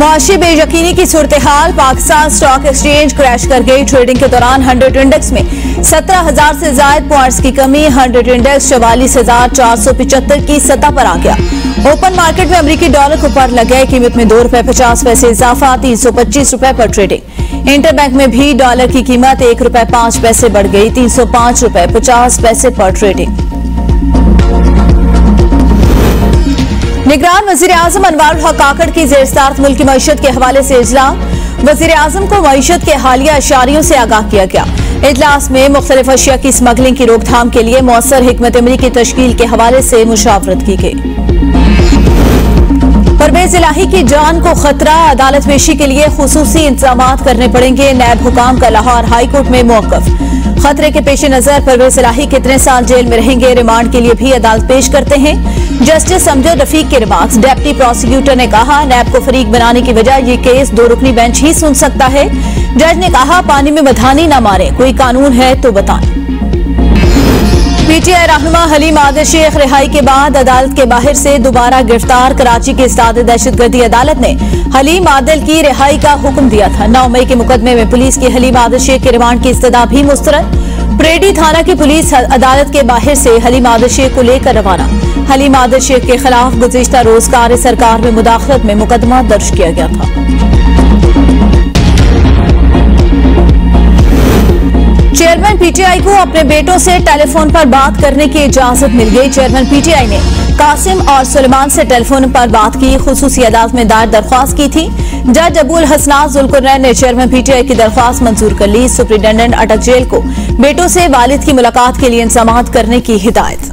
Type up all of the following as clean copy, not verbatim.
मुआशी बेयकीनी की सूरत हाल। पाकिस्तान स्टॉक एक्सचेंज क्रैश कर गई। ट्रेडिंग के दौरान 100 इंडेक्स में 17,000 से ज्यादा पॉइंट्स की कमी। 100 इंडेक्स 44,475 की सतह पर आ गया। ओपन मार्केट में अमेरिकी डॉलर को ऊपर लगे। कीमत में ₹2.50 इजाफा, 325 रुपए पर ट्रेडिंग। इंटरबैंक में भी डॉलर की कीमत ₹1.05 बढ़ गई, ₹305.50 पर ट्रेडिंग। निगरान वजीर आजम अनवारुल हक काकड़ की ज़ेर-ए-सदारत मुल्क की मईशत के हवाले से इजलास। वजीर आजम को मईशत के हालिया अशारियों से आगाह किया गया। इजलास में मुख्तलिफ अशिया की स्मगलिंग की रोकथाम के लिए मौसर हिकमत अमली की तश्कील के हवाले से मुशावरत की गई। परवेज इलाही की जान को खतरा, अदालत पेशी के लिए खुसूसी इंतजाम करने पड़ेंगे। नैब हुकाम का लाहौर हाई कोर्ट में मौकफ। खतरे के पेश नजर परवेज इलाही कितने साल जेल में रहेंगे, रिमांड के लिए भी अदालत पेश करते हैं। जस्टिस अमजद रफीक के रिमार्क्स। डेप्टी प्रोसिक्यूटर ने कहा, नैब को फरीक बनाने की वजह ये केस 2 रुकनी बेंच ही सुन सकता है। जज ने कहा, पानी में मधानी न मारे, कोई कानून है तो बताएं। पीटीआई रहनुमा हलीम आदिल शेख रिहाई के बाद अदालत के बाहर से दोबारा गिरफ्तार। कराची की इस्ताद दहशतगर्दी अदालत ने हलीम आदिल की रिहाई का हुक्म दिया था। 9 मई के मुकदमे में पुलिस की हलीम आदिल शेख के रिमांड की इस्तदा भी मुस्तरद। परेडी थाना की पुलिस अदालत के बाहर से हलीम आदिल शेख को लेकर रवाना। हलीम आदिल शेख के खिलाफ गुज़िश्ता रोज कार्य सरकार में मुदाखलत में मुकदमा दर्ज किया गया था। चेयरमैन पीटीआई को अपने बेटों से टेलीफोन पर बात करने की इजाजत मिल गई। चेयरमैन पीटीआई ने कासिम और सुलेमान से टेलीफोन पर बात की। खुसूसी अदालत में दायर दरख्वास्त की थी। जज अबुल हसनात जुल्कुरनैन ने चेयरमैन पीटीआई की दरख्वास्त मंजूर कर ली। सुप्रिंटेंडेंट अटक जेल को बेटों से वालिद की मुलाकात के लिए इंतजाम करने की हिदायत।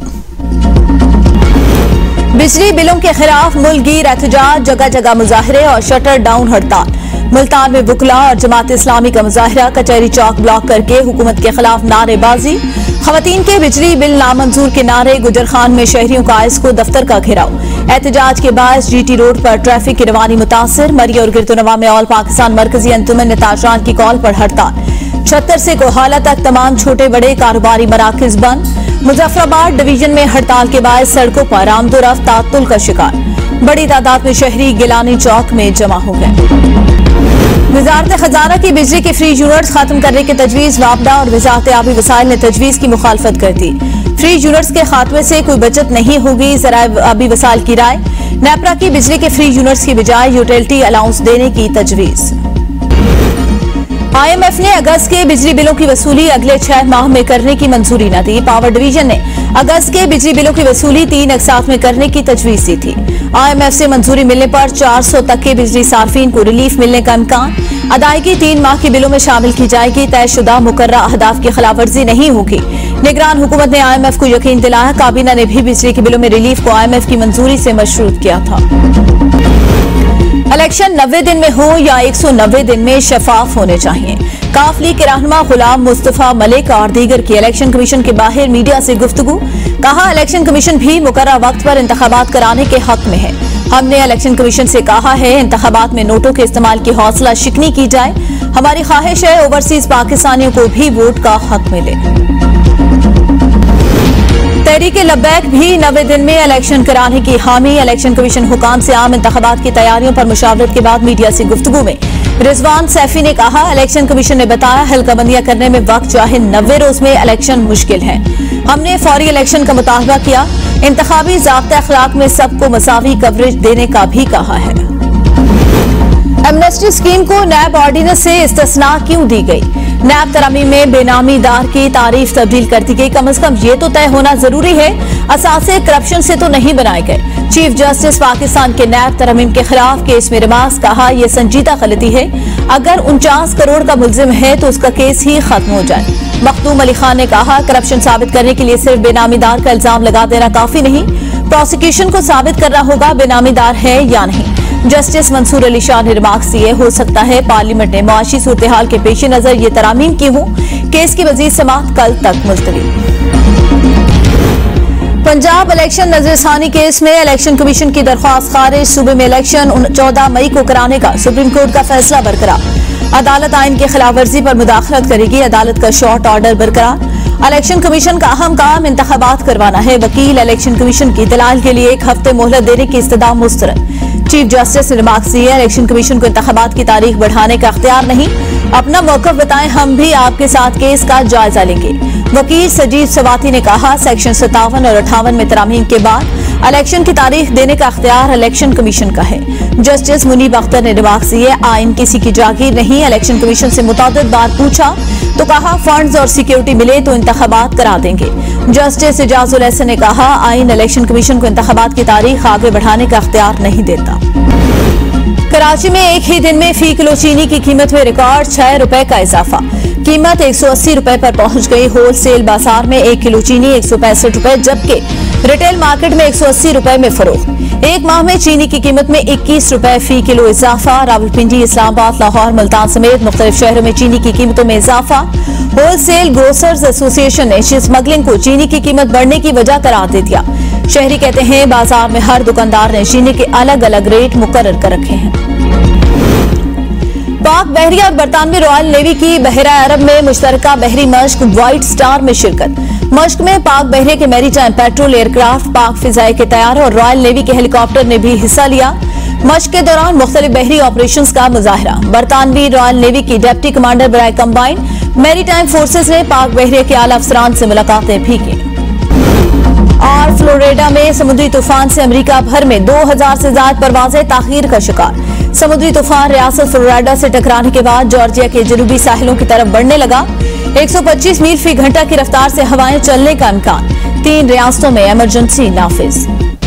बिजली बिलों के खिलाफ मुल्कगीर एहतजाज, जगह जगह मुजाहरे और शटर डाउन हड़ताल। मुल्तान में वुकला और जमात इस्लामी का मुजाहरा, कचहरी चौक ब्लॉक करके हुकूमत के खिलाफ नारेबाजी। खवातीन के बिजली बिल नामंजूर के नारे। गुजर खान में शहरियों का आइस्को दफ्तर का घेराव। एहतजाज के बाद जीटी रोड पर ट्रैफिक की रवानी मुतासर। मरी और गिरतुनवा में ऑल पाकिस्तान मरकजी अंजुमन ने ताजरान की कॉल पर हड़ताल। 76 से कोहाला तक तमाम छोटे बड़े कारोबारी मराकज बंद। मुजफ्फराबाद डिवीजन में हड़ताल के बाद सड़कों पर आमदोरफ्त तातुल का शिकार। बड़ी तादाद में शहरी गिलानी चौक में जमा हो गए। वजारत खजाना की बिजली के फ्री यूनिट्स खत्म करने की तजवीज। वापडा और वजारत आबी वसाइल ने तजवीज की मुखालफत कर दी। फ्री यूनिट्स के खात्मे से कोई बचत नहीं होगी, ज़राए आबी वसाइल की राय। नेपरा की बिजली के फ्री यूनिट्स की बजाय यूटिलिटी अलाउंस देने की तजवीज। IMF ने अगस्त के बिजली बिलों की वसूली अगले 6 माह में करने की मंजूरी न दी। पावर डिवीजन ने अगस्त के बिजली बिलों की वसूली 3 अक़सात में करने की तजवीज दी थी। IMF से मंजूरी मिलने पर 400 तक के बिजली सार्फिन को रिलीफ मिलने का इम्कान। अदायगी 3 माह के बिलों में शामिल की जाएगी। तयशुदा मुकर्रर अहदाफ की खिलाफ वर्जी नहीं होगी। निगरान हुकूमत ने IMF को यकीन दिलाया। काबीना ने भी बिजली के बिलों में रिलीफ को IMF की मंजूरी से मशरूत किया था। इलेक्शन 90 दिन में हो या 190 दिन में शफाफ होने चाहिए। काफ लीग के रहनुमा गुलाम मुस्तफा मलिक और दीगर की इलेक्शन कमीशन के बाहर मीडिया से गुफ्तगू। कहा, इलेक्शन कमीशन भी मुकर्रर वक्त पर इंतखाबात कराने के हक में है। हमने इलेक्शन कमीशन से कहा है, इंतखाबात में नोटों के इस्तेमाल की हौसला शिकनी की जाए। हमारी ख्वाहिश है ओवरसीज पाकिस्तानियों को भी वोट का हक मिले। तहरीके लब्बैक भी 90 दिन में इलेक्शन कराने की हामी। इलेक्शन कमीशन हुकाम से आम इंतखाबात की तैयारियों पर मुशावरत के बाद मीडिया से गुफ्तगू में रिजवान सैफी ने कहा, इलेक्शन कमीशन ने बताया हल्काबंदियां करने में वक्त चाहे 90 रोज में इलेक्शन मुश्किल है। हमने फौरी इलेक्शन का मुतालबा किया। इंतखाबी ज़ाब्ता अखलाक में सबको मसावी कवरेज देने का भी कहा है। एमनेस्टी स्कीम को नैब ऑर्डिनेंस से इस्तिस्ना क्यों दी गई? नैब तरामीम में बेनामीदार की तारीफ तब्दील कर दी गई। कम से कम ये तो तय होना जरूरी है, असासे करप्शन से तो नहीं बनाए गए। चीफ जस्टिस पाकिस्तान के नैब तरामीम के खिलाफ केस में रिमार्क्स। कहा, यह संजीदा गलती है। अगर 49 करोड़ का मुल्जिम है तो उसका केस ही खत्म हो जाए। मखदूम अली खान ने कहा, करप्शन साबित करने के लिए सिर्फ बेनामीदार का इल्जाम लगा देना काफी नहीं, प्रोसिक्यूशन को साबित करना होगा बेनामीदार है या नहीं। जस्टिस मंसूर अली शाह ने रिमार्क्स दिए, हो सकता है पार्लियामेंट ने मुआशी सूरत हाल के पेश नजर ये तरामीम की हो। केस की मजीद समाअत कल तक मुलतवी। पंजाब इलेक्शन नजरसानी केस में इलेक्शन कमीशन की दरख्वास्त खारिज। सूबे में इलेक्शन 14 मई को कराने का सुप्रीम कोर्ट का फैसला बरकरार। अदालत आइन की खिलाफ वर्जी पर मुदाखलत करेगी। अदालत का शॉर्ट ऑर्डर बरकरार। इलेक्शन कमीशन का अहम काम इंतखाबात करवाना है। वकील इलेक्शन कमीशन की दलाल के लिए 1 हफ्ते मोहलत देने की इस्तदा मुस्तरद। चीफ जस्टिस ने रिमार्क्स दिए, इलेक्शन कमीशन को इंतखाबात की तारीख बढ़ाने का अख्तियार नहीं, अपना मौकफ बताएं, हम भी आपके साथ केस का जायजा लेंगे। वकील सजीद सवाती ने कहा, सेक्शन 57 और 58 में तरमीम के बाद इलेक्शन की तारीख देने का अख्तियार इलेक्शन कमीशन का है। जस्टिस मुनीब अख्तर ने रिमार्क्स दिए, आइन किसी की जागीर नहीं, इलेक्शन कमीशन से मुतअद्दिद बार पूछा तो कहा फंड्स और सिक्योरिटी मिले तो इंतखाबात करा देंगे। जस्टिस इजाजुल हसन ने कहा, आइन इलेक्शन कमीशन को इंतखाबात की तारीख आगे बढ़ाने का अख्तियार नहीं देता। कराची में एक ही दिन में फी किलो चीनी की कीमत में रिकॉर्ड 6 रुपए का इजाफा, कीमत 180 रुपए पर पहुंच गई। होलसेल बाजार में 1 किलो चीनी 165 रुपए, जबकि रिटेल मार्केट में 180 रुपए में फरोख्त। एक माह में चीनी की कीमत में 21 रुपए फी किलो इजाफा। रावलपिंडी, इस्लामाबाद, लाहौर, मुल्तान समेत मुख्तलिफ शहरों में चीनी की कीमतों में इजाफा। होलसेल ग्रोसर्स एसोसिएशन ने स्मगलिंग को चीनी की कीमत बढ़ने की वजह करार दे दिया। शहरी कहते हैं, बाजार में हर दुकानदार ने चीनी के अलग अलग रेट मुकर्रर कर रखे हैं। पाक बहरिया और बरतानवी रॉयल नेवी की बहरा अरब में मुश्तरका बहरी मश्क व्हाइट स्टार में शिरकत। मश्क में पाक बहरे के मैरीटाइम पेट्रोल एयरक्राफ्ट, पाक फिजाई के तैयारों और रॉयल नेवी के हेलीकॉप्टर ने भी हिस्सा लिया। मश्क के दौरान मुख्तलिफ बहरी ऑपरेशंस का मुजाहरा। बरतानवी रॉयल नेवी की डिप्टी कमांडर बराए कंबाइंड मैरीटाइम फोर्सेस ने पाक बहरे के आला अफसरान से मुलाकातें भी की। और फ्लोरिडा में समुद्री तूफान से अमेरिका भर में 2000 से ज्यादा परवाजें ताखीर का शिकार। समुद्री तूफान रियासत फ्लोरिडा से टकराने के बाद जॉर्जिया के जनूबी साहिलों की तरफ बढ़ने लगा। 125 मील फी घंटा की रफ्तार से हवाएं चलने का इम्कान। 3 रियासतों में इमरजेंसी नाफिज।